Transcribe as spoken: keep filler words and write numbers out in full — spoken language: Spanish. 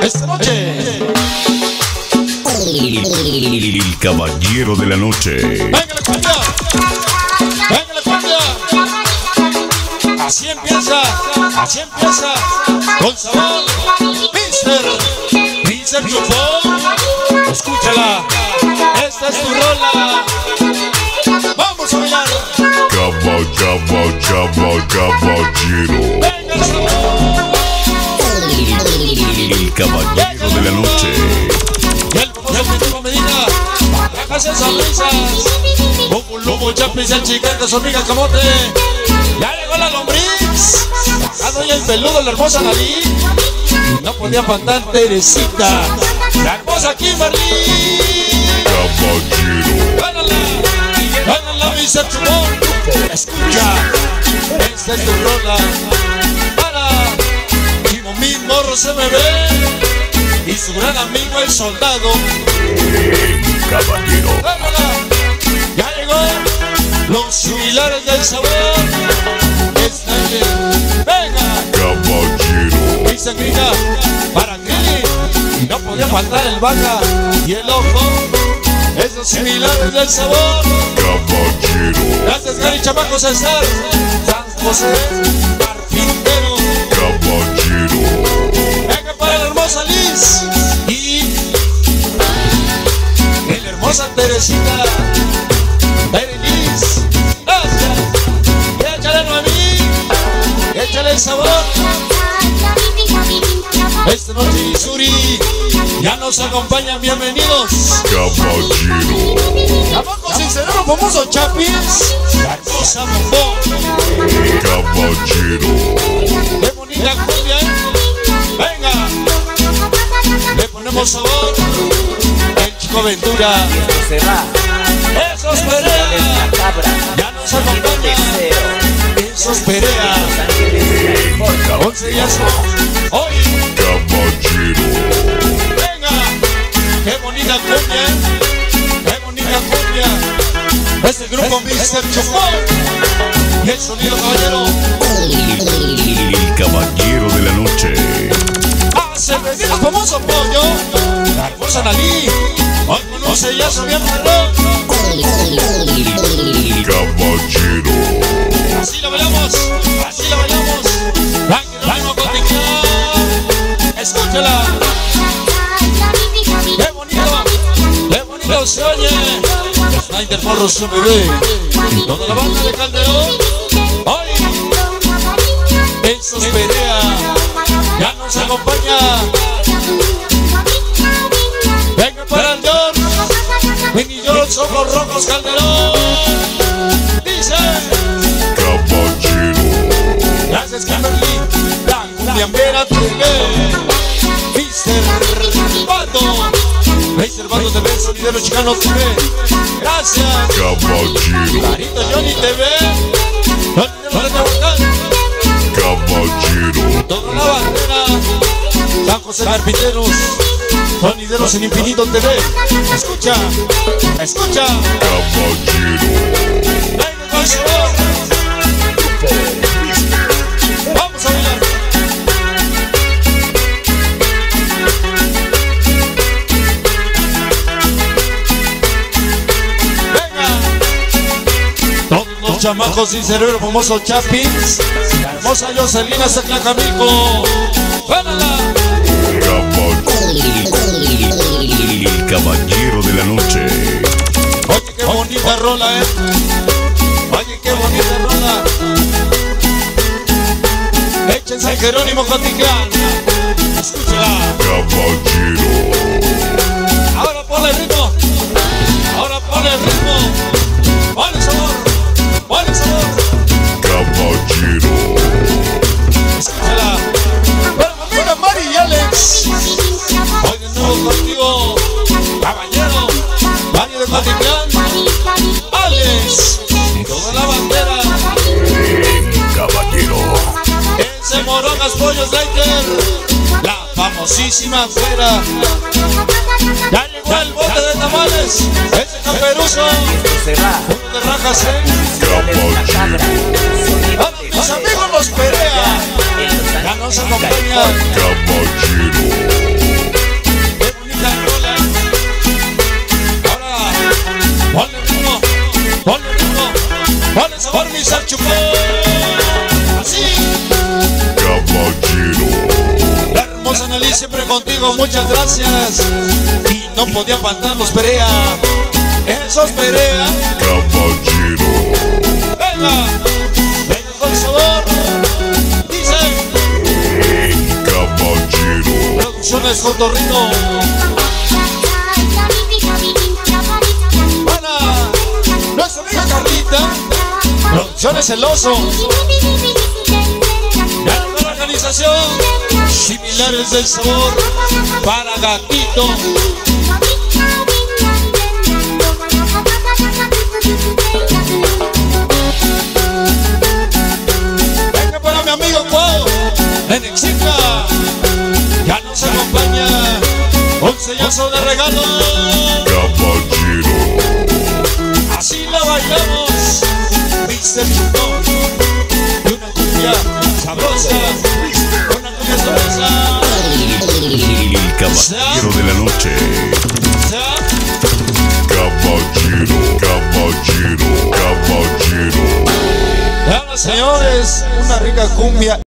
esta noche. El caballero de la noche. ¡Venga la cumbia! ¡Venga la cumbia! Así empieza, así empieza, con sabor, Mister Mister Chupón. Escúchala, esta es tu rola. Vamos a bailar. Caba, caba, caba, caballero. ¡Venga el sabor! El caballero de la noche. Y el famoso Pitufo Medina, la casa de sonrisas. Lobo, lobo, chapis, el chiquete, su amiga Camote. Ya llegó la lombriz. Sacado ya el peludo, la hermosa nariz. Y no podía faltar Teresita, la hermosa Kimberly. Caballero. ¡Gánala! ¡Gánala, Mister Chupón! Escucha, esta es tu rola. Para Chimo Mil Morros M B y su gran amigo el soldado. El caballero. ¡Gánala! Ya llegó los similares del sabor. Esta es, venga, Caballero. mi sangrina para Kelly. No podía faltar el vaca y el ojo. Esos similares del sabor. Caballero. Gracias, Gary Chamaco César. San José, carpintero. Caballero. Venga para la hermosa Liz y la hermosa Teresita. Terelis, gracias. Échale Noemí, échale el sabor. Esta noche Suri ya nos acompañan, bienvenidos. Caballero. Chamaco Sincerero, famoso Chapis. La hermosa Bombón. Caballero. Qué bonita cumbia, ¿eh? Venga, le ponemos sabor. El Chico Ventura. Se va, Esos Perea la cabra, ya nos acompaña. Esos Perea. Once días hoy. Caballero. Venga, qué bonita cumbia, ¿eh? Qué bonita cumbia. Es el grupo Mister Chupón y el sonido caballero. El caballero de la noche. Hace venir el famoso pollo. La hermosa Nalí. Hoy conoce ya su bien marrón. Caballero. Así la bailamos, así la bailamos. Blanco Cotiquián. Escúchala. Qué bonito, qué bonito se oye. Snyder Morros M B. Toda la banda de Calderón. Hoy, Esos Perea ya nos acompaña. Venga para el George. Mini George, ojos rojos Calderón. Dice. Caballero. Gracias, Kimberly. La cumbiambera T V. Mister Bando. Mister Bando T V, Sonidero Chicano T V. Gracias. Caballero. Clarito Johnny T V. Sonidero de Tehuacán. Caballero. Toda la bandera. San José Carpinteros. Sonideros en Infinito T V. Escucha, escucha. Caballero. Venga con sabor. Vamos a bailar. Venga. Todos los chamacos sin cerebro, famoso Chapis. La hermosa Jocelina Zaclacamico. ¡Gánala! El caballero de la noche. Oye, qué bonita rola, eh. Oye, qué bonita rola. Echen San Jerónimo Cotiquián. Escúchala. Caballero. Ahora ponle el ritmo. Ahora ponle el ritmo. Ponle sabor. Ponle sabor. Caballero. Escúchala. Para mi amiga Mari y Alex. Hoy de nuevo contigo, caballero. Mario de Cotiquián. Alex. Y toda la bandera. Caballero. Ese Morongas Pollos Later. La famosísima fuera. Ya llegó el bote de tamales. Ese Caperuso. se va, Uno de rajas, eh. la cabra, A mis amigos los Perea. Ya nos acompaña. Caballero. feliz siempre contigo, muchas gracias. Y no podía faltarnos Perea, esos Perea. Caballero. Venga, venga con sabor. Dice El caballero. Producciones Cotorrito. Para nuestra amiga Carlita. Producciones El Oso. La organización Similares del Sabor para Gatito. Venga para mi amigo Cuau en Exica. Ya nos acompaña un sellazo de regalo. Caballero. Así la bailamos, mister Chutón. Y una cumbia sabrosa, una cumbia sabrosa. El caballero de la noche. ¿Ya? Caballero, caballero, caballero. Y ahora, señores, una rica cumbia.